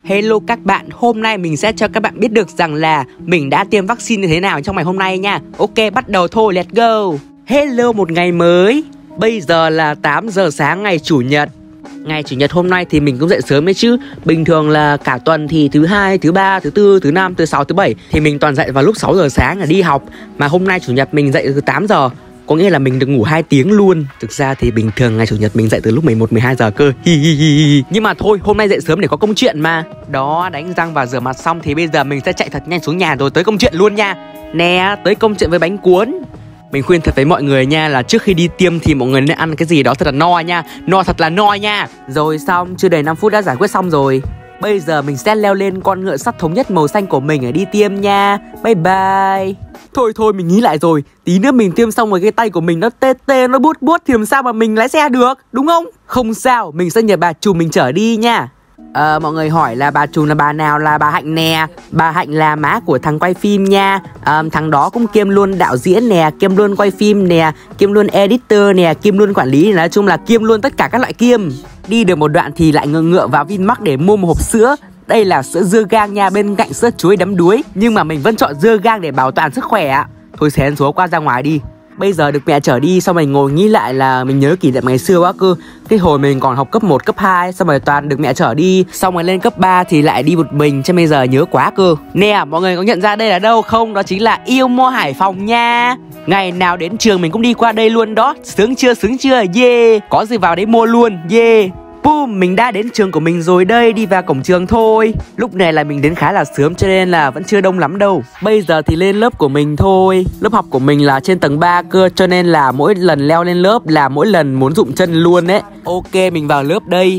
Hello các bạn, hôm nay mình sẽ cho các bạn biết được rằng là mình đã tiêm vaccine như thế nào trong ngày hôm nay nha. Ok, bắt đầu thôi, let's go. Hello, một ngày mới. Bây giờ là 8 giờ sáng ngày Chủ nhật. Ngày Chủ nhật hôm nay thì mình cũng dậy sớm đấy chứ. Bình thường là cả tuần thì thứ hai, thứ ba, thứ tư, thứ năm, thứ sáu, thứ bảy thì mình toàn dậy vào lúc 6 giờ sáng là đi học. Mà hôm nay Chủ nhật mình dậy từ 8 giờ. Có nghĩa là mình được ngủ 2 tiếng luôn. Thực ra thì bình thường ngày Chủ nhật mình dậy từ lúc 11, 12 giờ cơ. Nhưng mà thôi, hôm nay dậy sớm để có công chuyện mà. Đó, đánh răng và rửa mặt xong thì bây giờ mình sẽ chạy thật nhanh xuống nhà rồi tới công chuyện luôn nha. Nè, tới công chuyện với bánh cuốn. Mình khuyên thật với mọi người nha là trước khi đi tiêm thì mọi người nên ăn cái gì đó thật là no nha. No thật là no nha. Rồi xong, chưa đầy 5 phút đã giải quyết xong rồi. Bây giờ mình sẽ leo lên con ngựa sắt thống nhất màu xanh của mình để đi tiêm nha. Bye bye. Thôi mình nghĩ lại rồi. Tí nữa mình tiêm xong rồi cái tay của mình nó tê tê, nó buốt buốt thì làm sao mà mình lái xe được, đúng không? Không sao, mình sẽ nhờ bà trùm mình chở đi nha. Mọi người hỏi là bà trùm là bà nào, là bà Hạnh nè. Bà Hạnh là má của thằng quay phim nha. Thằng đó cũng kiêm luôn đạo diễn nè, kiêm luôn quay phim nè, kiêm luôn editor nè, kiêm luôn quản lý. Nói chung là kiêm luôn tất cả các loại kiêm. Đi được một đoạn thì lại ngựa vào Vinmart để mua một hộp sữa. Đây là sữa dưa gang nha, bên cạnh sữa chuối đấm đuối. Nhưng mà mình vẫn chọn dưa gang để bảo toàn sức khỏe ạ. Thôi xén số qua ra ngoài đi. Bây giờ được mẹ chở đi, xong mình ngồi nghĩ lại là mình nhớ kỷ niệm ngày xưa quá cơ. Cái hồi mình còn học cấp 1, cấp 2, xong rồi toàn được mẹ chở đi. Xong rồi lên cấp 3 thì lại đi một mình, cho bây giờ nhớ quá cơ. Nè, mọi người có nhận ra đây là đâu không? Đó chính là Yêu Mo Hải Phòng nha. Ngày nào đến trường mình cũng đi qua đây luôn đó. Sướng chưa, yeah. Có gì vào đấy mua luôn, yeah. Boom, mình đã đến trường của mình rồi đây, đi vào cổng trường thôi. Lúc này là mình đến khá là sớm cho nên là vẫn chưa đông lắm đâu. Bây giờ thì lên lớp của mình thôi. Lớp học của mình là trên tầng 3 cơ, cho nên là mỗi lần leo lên lớp là mỗi lần muốn rụng chân luôn đấy. Ok, mình vào lớp đây.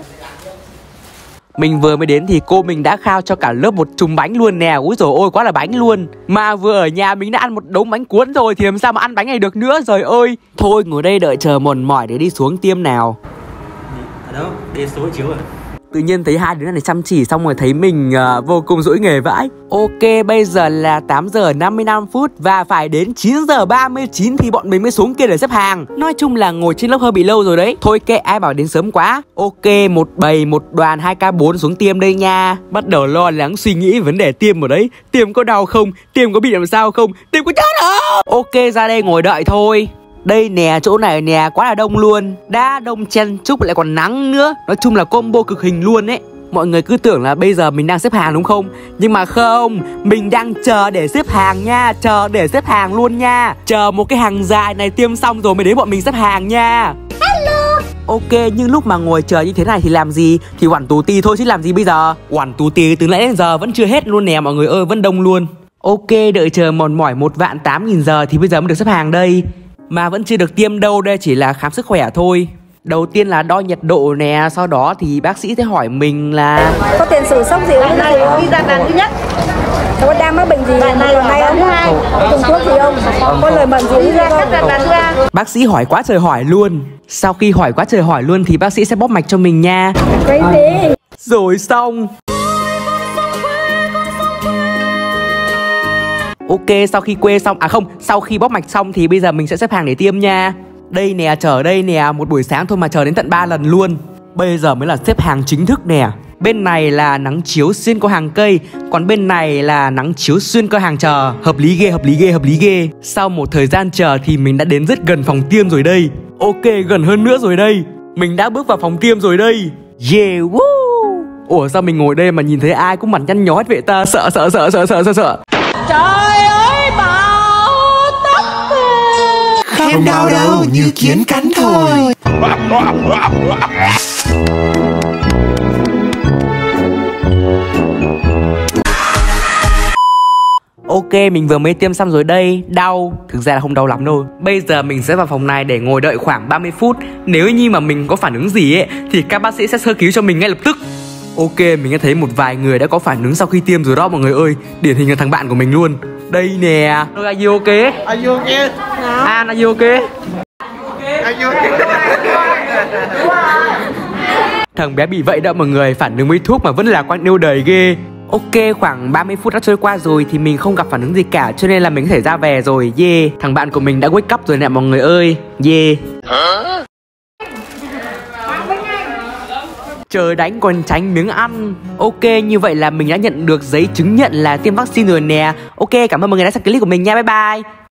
Mình vừa mới đến thì cô mình đã khao cho cả lớp một chùm bánh luôn nè. Úi dồi ôi, quá là bánh luôn. Mà vừa ở nhà mình đã ăn một đống bánh cuốn rồi thì làm sao mà ăn bánh này được nữa, trời ơi. Thôi ngồi đây đợi chờ mòn mỏi để đi xuống tiêm nào. Đó, đi số chiếu rồi. Tự nhiên thấy hai đứa này chăm chỉ, xong rồi thấy mình vô cùng dỗi nghề vãi. Ok, bây giờ là 8 giờ 55 phút và phải đến 9 giờ 39 thì bọn mình mới xuống kia để xếp hàng. Nói chung là ngồi trên lớp hơi bị lâu rồi đấy. Thôi kệ, ai bảo đến sớm quá. Ok, một bầy, một đoàn 2K4 xuống tiêm đây nha. Bắt đầu lo lắng suy nghĩ vấn đề tiêm rồi đấy. Tiêm có đau không? Tiêm có bị làm sao không? Tiêm có chết không? Ok, ra đây ngồi đợi thôi. Đây nè, chỗ này nè, quá là đông luôn. Đã đông chen chúc lại còn nắng nữa. Nói chung là combo cực hình luôn ấy. Mọi người cứ tưởng là bây giờ mình đang xếp hàng đúng không? Nhưng mà không, mình đang chờ để xếp hàng nha. Chờ để xếp hàng luôn nha. Chờ một cái hàng dài này tiêm xong rồi mới đến bọn mình xếp hàng nha. Hello. Ok, nhưng lúc mà ngồi chờ như thế này thì làm gì? Thì oằn tù tì thôi chứ làm gì bây giờ. Oằn tù tì từ nãy đến giờ vẫn chưa hết luôn nè mọi người ơi, vẫn đông luôn. Ok, đợi chờ mòn mỏi 1.800.000 giờ thì bây giờ mới được xếp hàng đây. Mà vẫn chưa được tiêm đâu, đây chỉ là khám sức khỏe thôi. Đầu tiên là đo nhiệt độ nè, sau đó thì bác sĩ sẽ hỏi mình là có tiền sử sốc gì không? Đi ra bàn thứ nhất. Có đang mắc bệnh gì lần này không? Dùng thuốc gì không? Có lời mận gì không? Bác sĩ hỏi quá trời hỏi luôn. Sau khi hỏi quá trời hỏi luôn thì bác sĩ sẽ bóp mạch cho mình nha. Cái gì? Rồi xong. Ok, sau khi quê xong, sau khi bóp mạch xong thì bây giờ mình sẽ xếp hàng để tiêm nha. Đây nè, chờ đây nè, một buổi sáng thôi mà chờ đến tận 3 lần luôn. Bây giờ mới là xếp hàng chính thức nè. Bên này là nắng chiếu xuyên qua hàng cây, còn bên này là nắng chiếu xuyên qua hàng chờ. Hợp lý ghê. Sau một thời gian chờ thì mình đã đến rất gần phòng tiêm rồi đây. Ok, gần hơn nữa rồi đây. Mình đã bước vào phòng tiêm rồi đây. Yeah, woo. Ủa sao mình ngồi đây mà nhìn thấy ai cũng mặt nhăn nhó hết vậy ta? Sợ. Trời ơi, bão táp về. Không đau đâu, như kiến cắn thôi. Ok, mình vừa mới tiêm xong rồi đây. Đau, thực ra là không đau lắm đâu. Bây giờ mình sẽ vào phòng này để ngồi đợi khoảng 30 phút. Nếu như mà mình có phản ứng gì ấy thì các bác sĩ sẽ sơ cứu cho mình ngay lập tức. Ok, mình đã thấy một vài người đã có phản ứng sau khi tiêm rồi đó mọi người ơi. Điển hình là thằng bạn của mình luôn. Đây nè. Are you okay? Are you okay? Are you okay? Are you okay? Thằng bé bị vậy đó mọi người, phản ứng với thuốc mà vẫn là quan yêu đời ghê. Ok, khoảng 30 phút đã trôi qua rồi thì mình không gặp phản ứng gì cả, cho nên là mình có thể ra về rồi. Yeah, thằng bạn của mình đã wake up rồi nè mọi người ơi. Yeah. Chờ đánh còn tránh miếng ăn. Ok, như vậy là mình đã nhận được giấy chứng nhận là tiêm vaccine rồi nè. Ok, cảm ơn mọi người đã xem clip của mình nha. Bye bye.